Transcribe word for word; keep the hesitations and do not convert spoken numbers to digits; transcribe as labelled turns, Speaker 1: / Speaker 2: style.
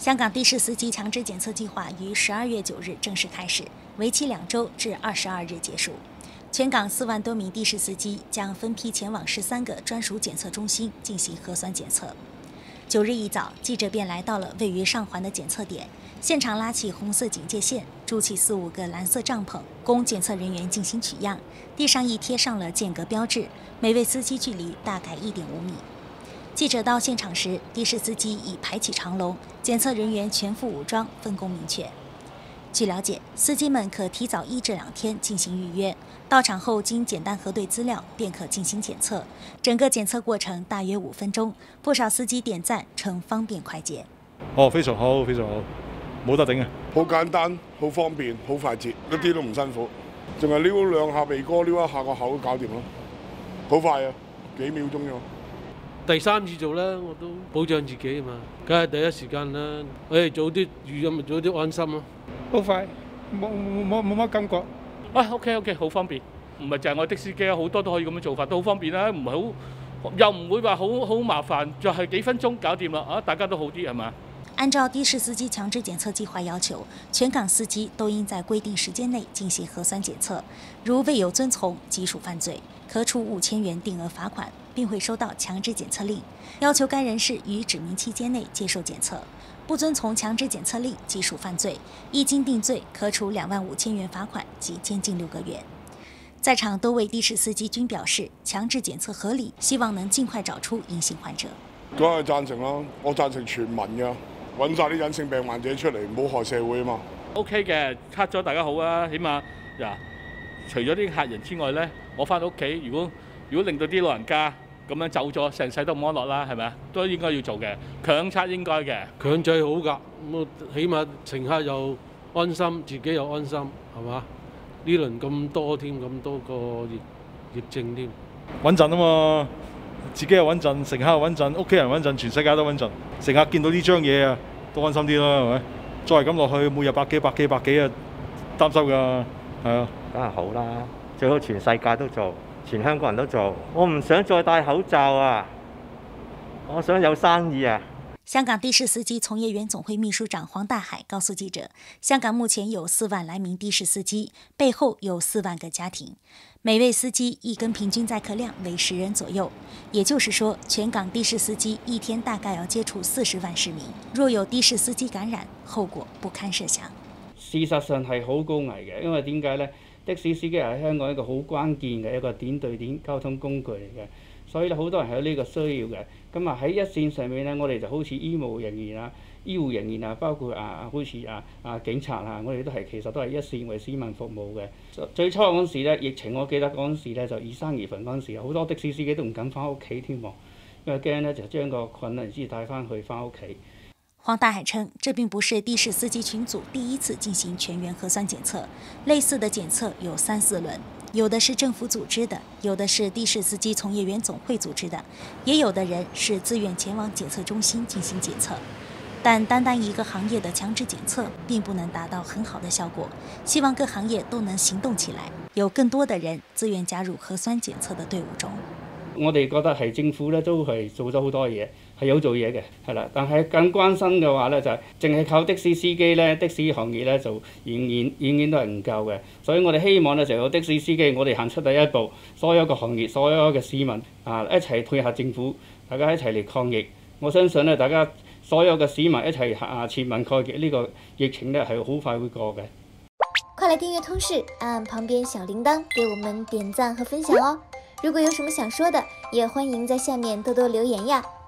Speaker 1: 香港的士司机强制检测计划于十二月九日正式开始，为期两周至二十二日结束。全港四万多名的士司机将分批前往十三个专属检测中心进行核酸检测。九日一早，记者便来到了位于上环的检测点，现场拉起红色警戒线，筑起四五个蓝色帐篷，供检测人员进行取样。地上亦贴上了间隔标志，每位司机距离大概一点五米。记者到现场时，的士司机已排起长龙，检测人员全副武装，分工明确。据了解，司机们可提早一至两天进行预约，到场后经简单核对资料，便可进行检测。整个检测過程大約五分鐘，不少司機點讚稱方便快捷。
Speaker 2: 哦，非常好，非常好，冇得頂啊！
Speaker 3: 好簡單，好方便，好快捷，一啲都唔辛苦，淨係撩兩下鼻哥，撩一下個口都搞掂咯，好快啊，幾秒鐘啫。
Speaker 4: 第三次做啦，我都保障自己啊嘛，梗係第一時間啦。誒，早啲預約咪早啲安心咯。
Speaker 5: 好快，冇冇冇乜感覺。
Speaker 6: 啊 ，OK OK， 好方便，唔係就係我的司機啊，好多都可以咁樣做法，都好方便啦，唔係好又唔會話好好麻煩，就係幾分鐘搞掂啦啊！大家都好啲係嘛？
Speaker 1: 按照的士司機強制檢測計劃要求，全港司機都應在規定時間內進行核酸檢測，如未有遵從，即屬犯罪，可處五千元定額罰款，並會收到強制檢測令，要求該人士於指明期間內接受檢測。不遵從強制檢測令，即屬犯罪，一經定罪，可處兩萬五千元罰款及監禁六個月。在場多位的士司機均表示，強制檢測合理，希望能盡快找出陰性患者。
Speaker 3: 梗係贊成啦，我贊成全民㗎，揾晒啲隱性病患者出嚟，唔好害社會啊嘛。
Speaker 6: OK 嘅，測咗大家好啊，起碼嗱，除咗啲客人之外咧，我翻到屋企，如果如果令到啲老人家咁樣走咗，成世都唔安樂啦，係咪啊？都應該要做嘅，強測應該嘅。
Speaker 4: 強制好㗎，咁起碼乘客又安心，自己又安心，係嘛？呢輪咁多添，咁多個疫疫症添，
Speaker 2: 穩陣啊嘛，自己又穩陣，乘客又穩陣，屋企人穩陣，全世界都穩陣。乘客見到呢張嘢啊，都安心啲啦，係咪？再係咁落去，每日百幾百幾百幾啊，擔心㗎，係啊。
Speaker 7: 梗係好啦，最好全世界都做。全香港人都做，我唔想再戴口罩啊！我想有生意啊！
Speaker 1: 香港的士司機從業員總會秘書長黃大海告訴記者，香港目前有四萬來名的士司機，背後有四萬個家庭，每位司機一根平均載客量為十人左右，也就是說，全港的士司機一天大概要接觸四十萬市民，若有的士司機感染，後果不堪設想。
Speaker 5: 事實上係好高危嘅，因為點解呢？的士司機係香港一個好關鍵嘅一個點對點交通工具嚟嘅，所以咧好多人係有呢個需要嘅。咁啊喺一線上面咧，我哋就好似醫務人員啊、醫護人員啊，包括啊好似啊啊警察啊，我哋都係其實都係一線為市民服務嘅。最初嗰陣時咧，疫情我記得嗰陣時咧就二三月份嗰陣時，好多的士司機都唔敢翻屋企添喎，因為驚咧就將個菌啊之帶翻去翻屋企。
Speaker 1: 黃大海稱，這並不是的士司機群組第一次進行全員核酸檢測，類似的檢測有三四輪，有的是政府組織的，有的是的士司機從業員總會組織的，也有的人是自願前往檢測中心進行檢測。但單單一個行業的強制檢測並不能達到很好的效果，希望各行業都能行動起來，有更多的人自願加入核酸檢測的隊伍中。
Speaker 5: 我哋覺得係政府咧都係做咗好多嘢，係有做嘢嘅，係啦。但係更關心嘅話咧，就係淨係靠的士司機咧，的士行業咧就仍然遠遠都係唔夠嘅。所以我哋希望咧就有的士司機，我哋行出第一步，所有嘅行業、所有嘅市民啊一齊配合政府，大家一齊嚟抗疫。我相信咧，大家所有嘅市民一齊啊全民抗疫，呢個疫情咧係好快會過嘅。
Speaker 8: 快來訂閱通識，按旁邊小鈴鐺給我們點讚和分享哦！如果有什麼想說的，也歡迎在下面多多留言呀。